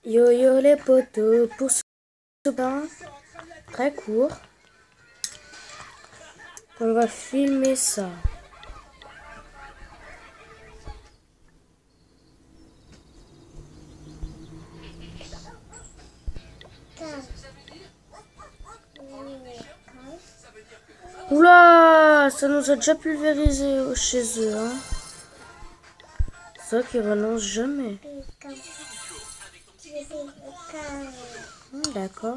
Yo yo les potos, pour ce pain très court, on va filmer ça. Oula, ça nous a déjà pulvérisé chez eux, hein. Ça qui renonce jamais. D'accord.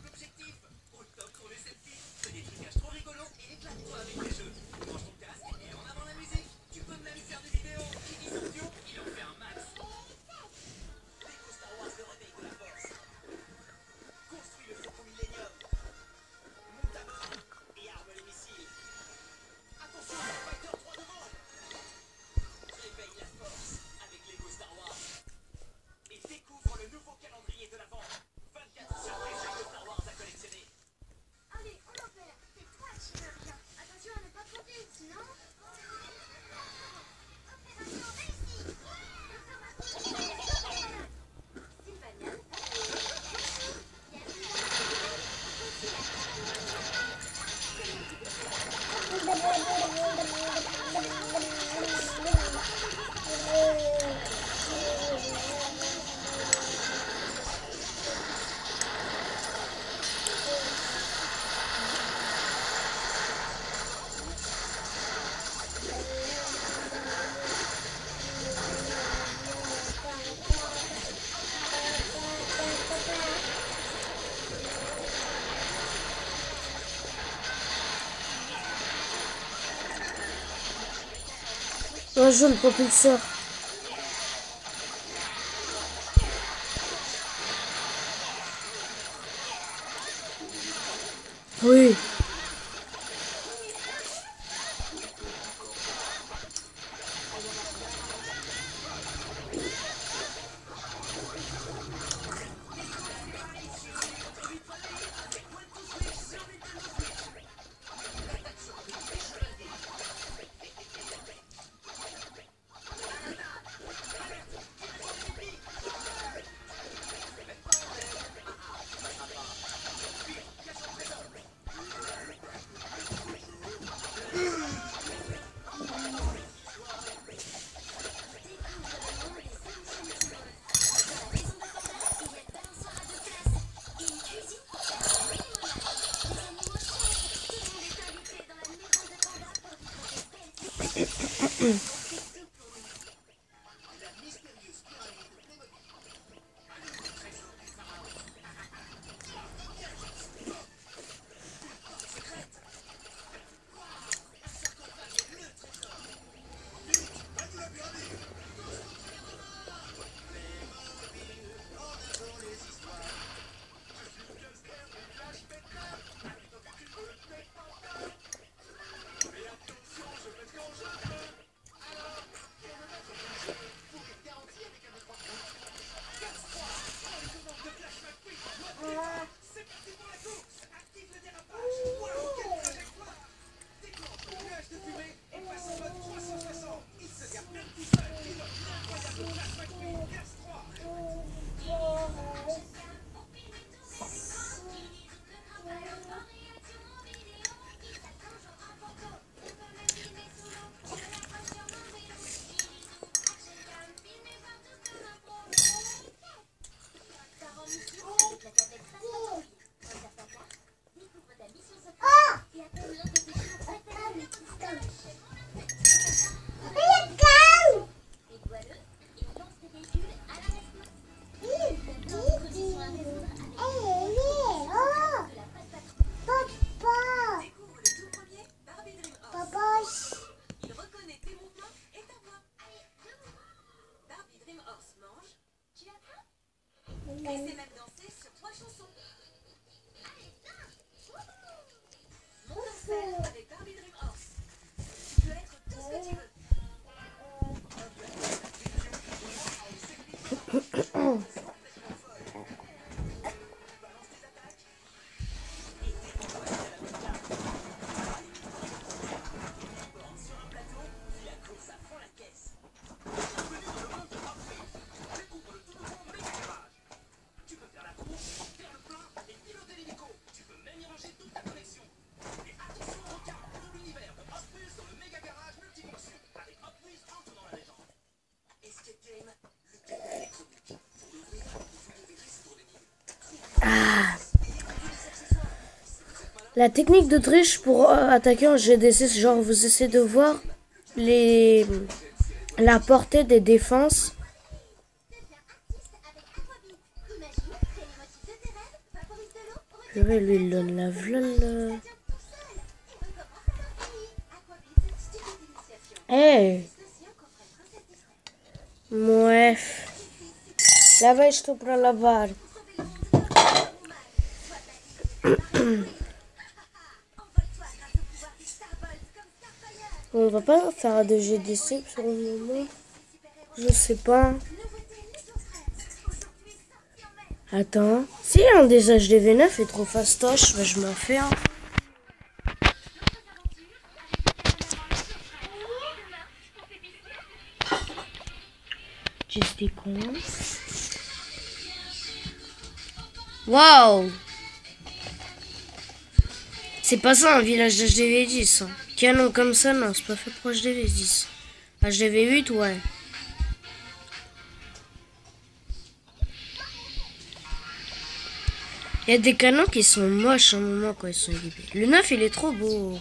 Un jaune propulseur. Oui. La technique de triche pour attaquer en GDC, c'est genre vous essayez de voir la portée des défenses. Purée, lui il donne la vlole. Hey. Bref. Давай, что про лавар. On va pas faire de GDC pour le moment. Je sais pas. Attends. Si un des HDV9 est trop fastoche, bah, je m'en fais un. Just con. Waouh! C'est pas ça un village d'HDV10. Hein. Canon comme ça, non, c'est pas fait pour HDV10. HDV8, ouais. Il y a des canons qui sont moches à un moment quand ils sont équipés. Le 9, il est trop beau.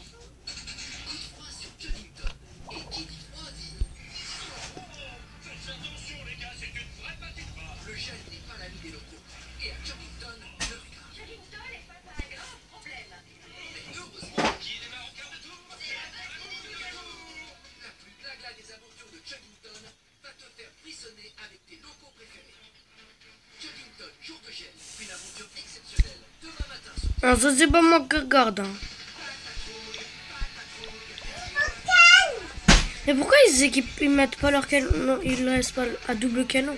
Alors ça c'est pas moi qui regarde. Hein. Mais pourquoi ils mettent pas leur canon? Non, ils laissent pas à double canon.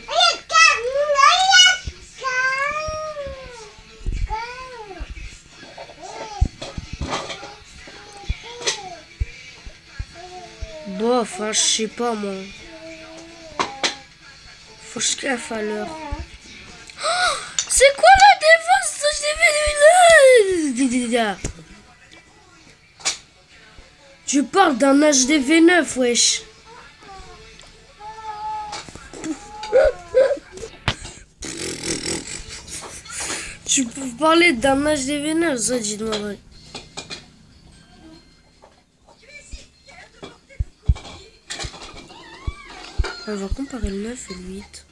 Bon, enfin je sais pas moi. Faut que je gaffe à l'heure. Oh, c'est quoi la défense? Je parle d'un HDV9, wesh. Tu peux parler d'un HDV9, ça, dis-moi. On va comparer le 9 et le 8.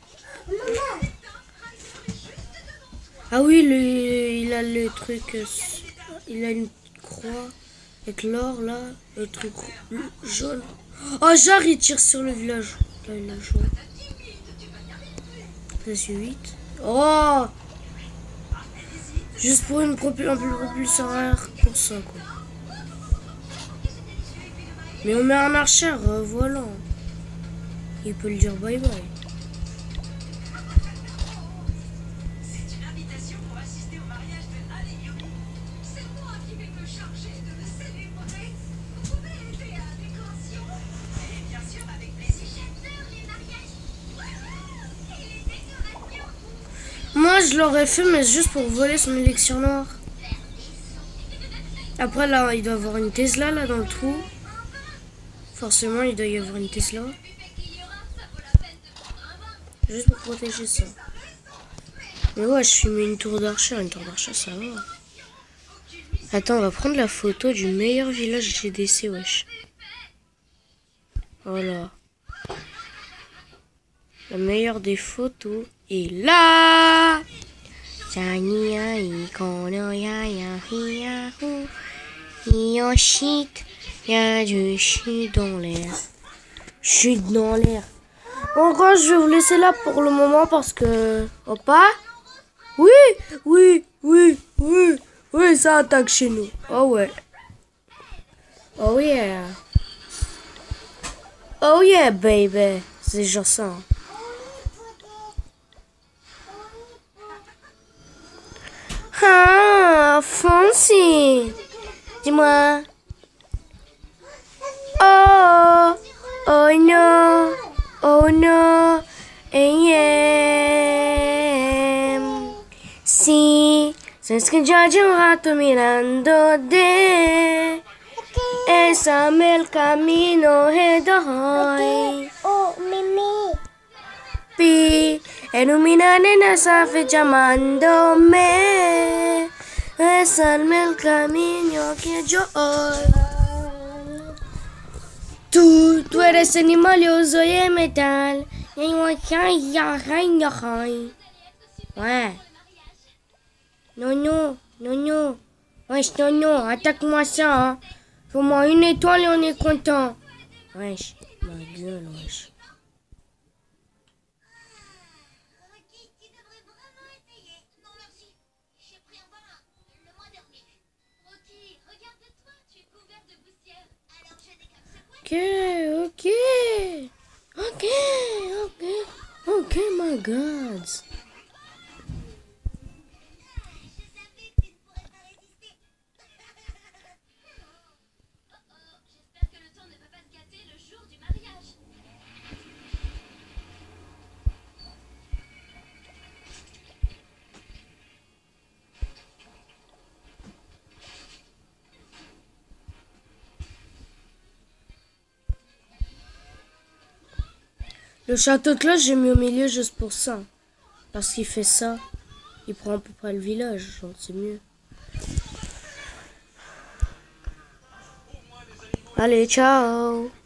Ah oui, il a le truc, il a une croix avec l'or là, le truc jaune. Oh, genre il tire sur le village. Là, il a jaune. Ça c'est 8. Oh, juste pour un propulseur à air pour ça quoi. Mais on met un archer, voilà. Il peut le dire bye bye. Moi je l'aurais fait mais juste pour voler son élixir noir. Après là il doit y avoir une Tesla là dans le trou. Forcément il doit y avoir une Tesla. Juste pour protéger ça. Mais ouais je suis mis une tour d'archer ça va. Attends on va prendre la photo du meilleur village GDC wesh. Voilà. La meilleure des photos est là. Je suis dans l'air. Je suis dans l'air. Bon, quoi, je vais vous laisser là pour le moment parce que... Opa. Oui, ça attaque chez nous. Oh ouais. Oh yeah. Oh yeah, baby. C'est genre ça. Hein. Ah, Fancy. Dis-moi. Oh, oh no, oh no, sí, es que ya llevo un rato mirándote, ésame el camino que doy. Oh, Mimi. Pi, ilumina nena sabe llamándome, Es el camino que yo tú eres animal, yo soy metal. Ouais. Non. Wesh, non, attaque-moi ça, hein. Fais-moi une étoile et on est content. Wesh, ma gueule, wesh. Ok, my God. Le château de cloche, j'ai mis au milieu juste pour ça. Parce qu'il fait ça. Il prend à peu près le village, donc c'est mieux. Allez, ciao!